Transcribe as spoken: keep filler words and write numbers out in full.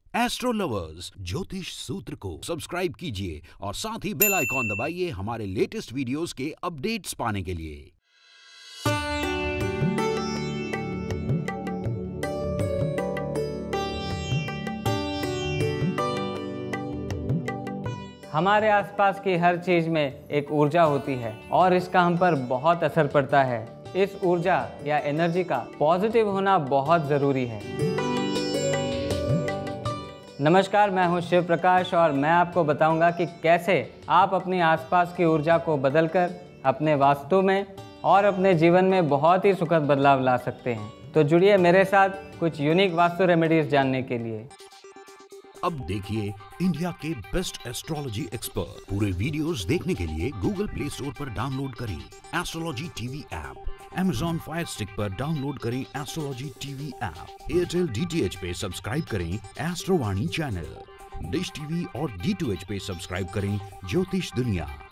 Astro lovers ज्योतिष सूत्र को सब्सक्राइब कीजिए और साथ ही बेल आइकॉन दबाइए हमारे लेटेस्ट वीडियोस के अपडेट्स पाने के लिए। हमारे आसपास की हर चीज में एक ऊर्जा होती है और इसका हम पर बहुत असर पड़ता है। इस ऊर्जा या एनर्जी का पॉजिटिव होना बहुत ज़रूरी है। नमस्कार, मैं हूं शिव प्रकाश और मैं आपको बताऊंगा कि कैसे आप अपनी आसपास की ऊर्जा को बदलकर अपने वास्तु में और अपने जीवन में बहुत ही सुखद बदलाव ला सकते हैं। तो जुड़िए मेरे साथ कुछ यूनिक वास्तु रेमेडीज जानने के लिए। अब देखिए इंडिया के बेस्ट एस्ट्रोलॉजी एक्सपर्ट। पूरे वीडियोस देखने के लिए गूगल प्ले स्टोर पर डाउनलोड करें astrology TV app. Amazon Fire Stick पर डाउनलोड करें astrology TV app. Airtel D T H पे सब्सक्राइब करें एस्ट्रोवाणी चैनल। डिश टीवी और डी टू एच पे सब्सक्राइब करें ज्योतिष दुनिया।